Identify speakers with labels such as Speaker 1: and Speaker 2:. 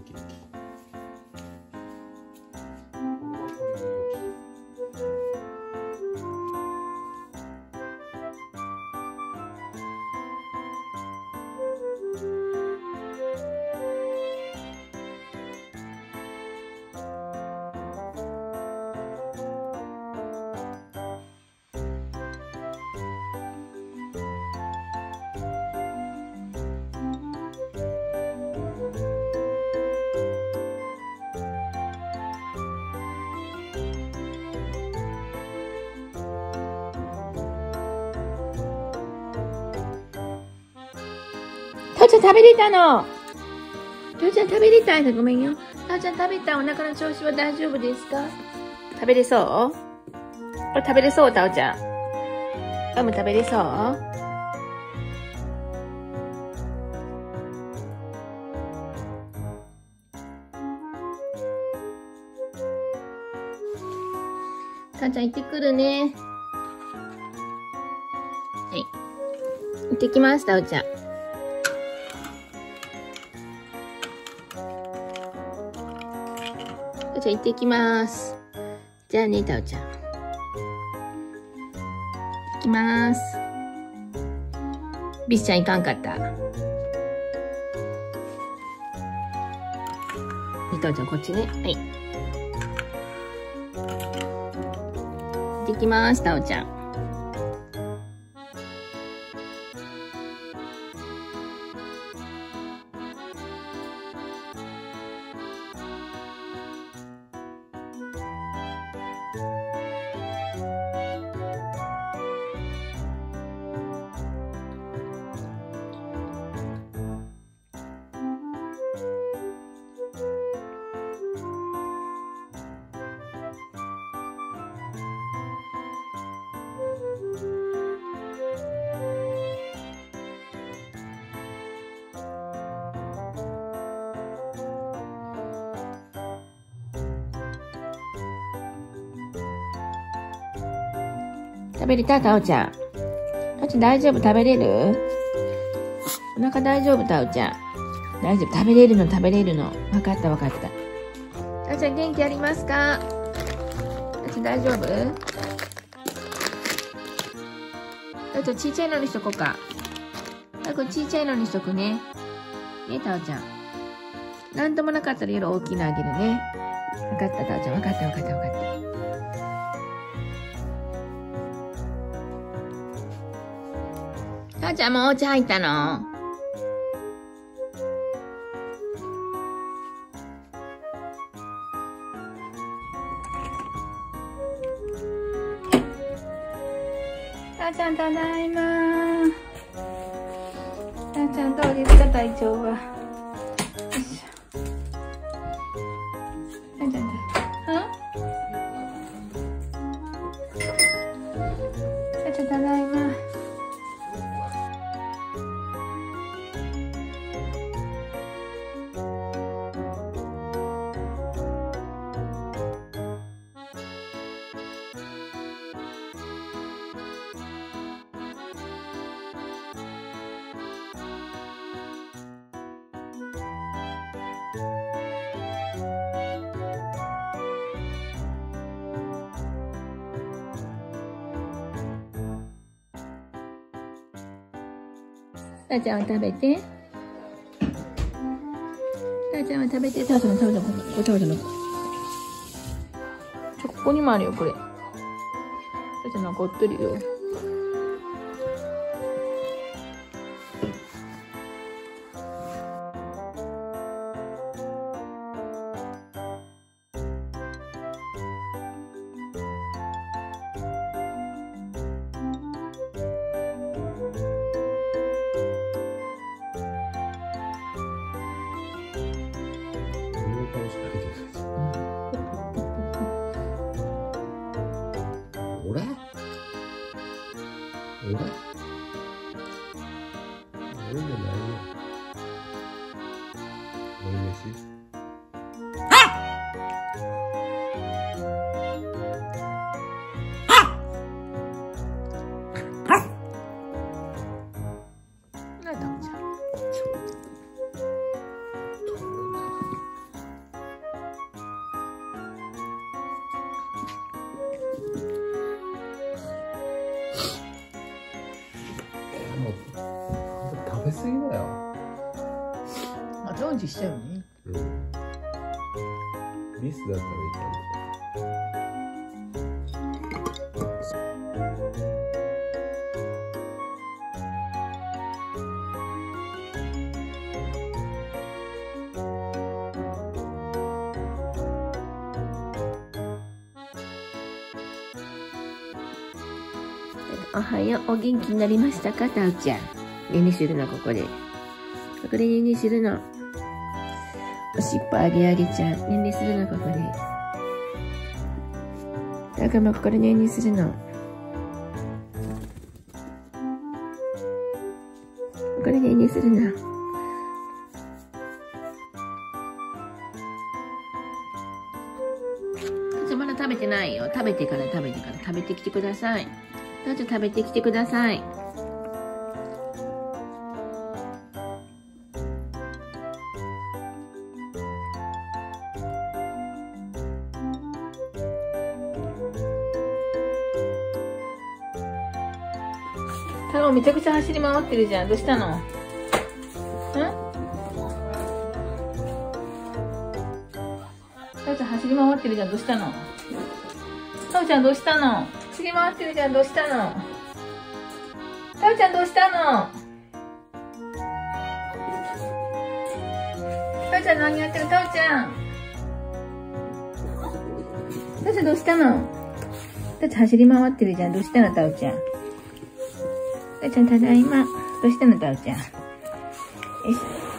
Speaker 1: たおちゃん食べれたの。たおちゃん食べれたい。ごめんよ。たおちゃん食べた。お腹の調子は大丈夫ですか？食べれそう？これ食べれそう？たおちゃん。ガム食べれそう？たおちゃん行ってくるね。はい。行ってきます、たおちゃん。たおちゃん行ってきます。じゃあね、たおちゃん。行きます。ビスちゃん行かんかった。たおちゃんこっちね。はい。行ってきます、たおちゃん。食べれた？たおちゃん。たおちゃん大丈夫？食べれる？お腹大丈夫？たおちゃん。大丈夫。食べれるの、食べれるの。わかった、わかった。たおちゃん元気ありますか？たおちゃん大丈夫？たおちゃんちっちゃいのにしとこうか。これちっちゃいのにしとくね。ね、たおちゃん。なんともなかったら夜大きいのあげるね。わかった、たおちゃん。わかった、わかった、わかった。たおちゃんもうお茶入ったの？たおちゃんただいま。たおちゃんどうですか、体調は？よいしょ。たおちゃんたおちゃんただいま。たおちゃんは食べて。たおちゃんは食べて。たおちゃんも食べて。ここ、たおちゃんの。ここにもあるよ、これ。たおちゃん残ってるよ。
Speaker 2: 俺？ 食べ過ぎだよ。
Speaker 3: 後味しちゃうね。
Speaker 2: うん。リスだったらいいかも。
Speaker 1: おはよう。お元気になりましたか、たうちゃん。ねにするの、ここで。ここでねにするの。おしっぽあげあげちゃん。ねにするの、ここで。たかもここでねにするの。ここでねにするの。まだ食べてないよ。食べてから食べてきてください。どうぞ食べてきてください。太郎めちゃくちゃ走り回ってるじゃん。どうしたの？太郎ちゃん走り回ってるじゃん。どうしたの？太郎ちゃんどうしたの？走り回ってるじゃん。どうしたの？太郎ちゃんどうしたの？太郎ちゃん何やってる？太郎ちゃん。太郎ちゃんどうしたの？太郎ちゃん走り回ってるじゃん。どうしたの？太郎ちゃん。太郎ちゃんただいま。どうしたの？太郎ちゃん。よいしょ。